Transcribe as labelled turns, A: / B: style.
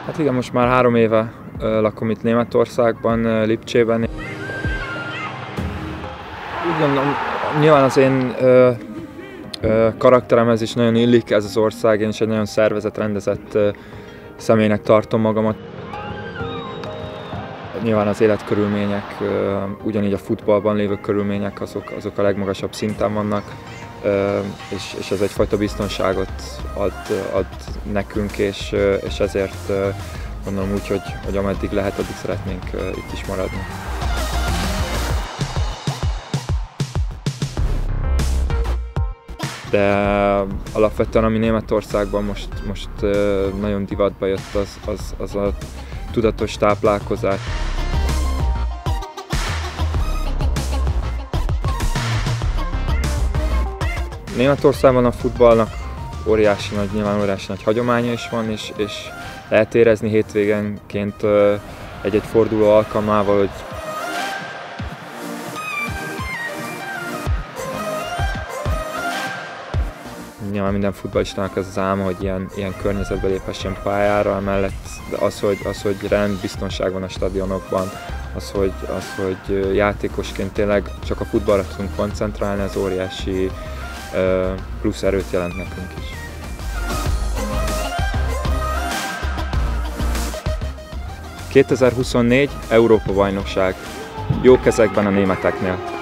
A: Hát igen, most már 3 éve lakom itt Németországban, Lipcsében. Úgy gondolom, nyilván az én karakteremhez is nagyon illik ez az ország, én is egy nagyon szervezett, rendezett személynek tartom magamat. Nyilván az életkörülmények, ugyanígy a futballban lévő körülmények, azok a legmagasabb szinten vannak, és ez egyfajta biztonságot ad nekünk, és ezért gondolom úgy, hogy ameddig lehet, addig szeretnénk itt is maradni. De alapvetően ami Németországban most nagyon divatba jött, az a tudatos táplálkozás. Németországban a futballnak óriási nagy hagyománya is van, és lehet érezni hétvégenként egy-egy forduló alkalmával, hogy nyilván minden futballistának ez az álma, hogy ilyen környezetbe léphessen pályára, emellett az, hogy rendbiztonság van a stadionokban, az, hogy játékosként tényleg csak a futballra tudunk koncentrálni, az óriási plusz erőt jelent nekünk is. ...2024 Európa-bajnokság. Jó kezekben a németeknél.